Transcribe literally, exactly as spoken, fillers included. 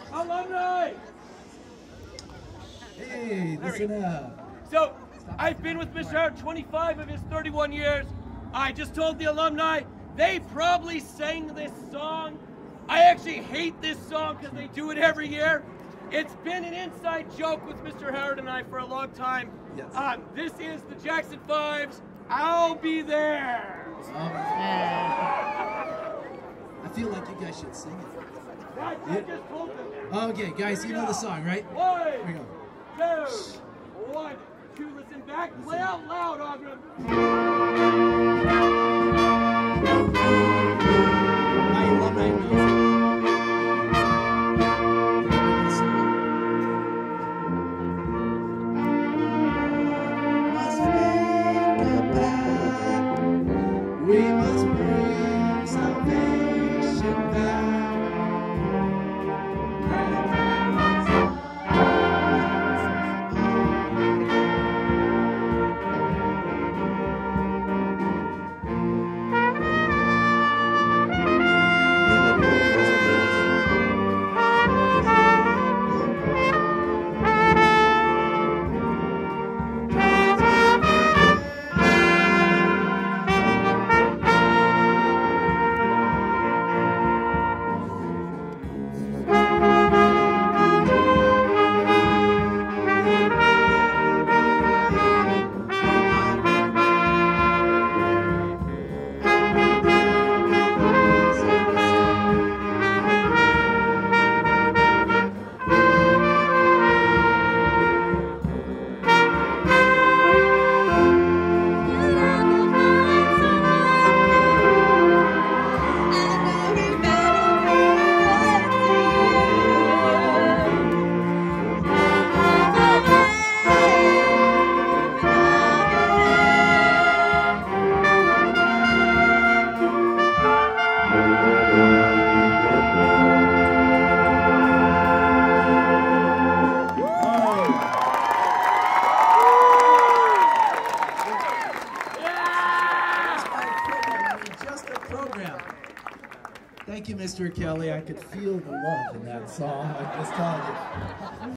Alumni! Hey, listen up. So, I've been with Mister Howard twenty-five of his thirty-one years. I just told the alumni, they probably sang this song. I actually hate this song because they do it every year. It's been an inside joke with Mister Howard and I for a long time. Yes. Um, this is the Jackson Fives, I'll Be There. Um, I feel like you guys should sing it. I, I just told them that. Okay, guys, you know the song, right? One, Here we go. two, one, two, listen back, Listen. play out loud, Audra. My alumni knows it. We must bring salvation back. Thank you, Mister Kelly. I could feel the love in that song. I'm just telling you.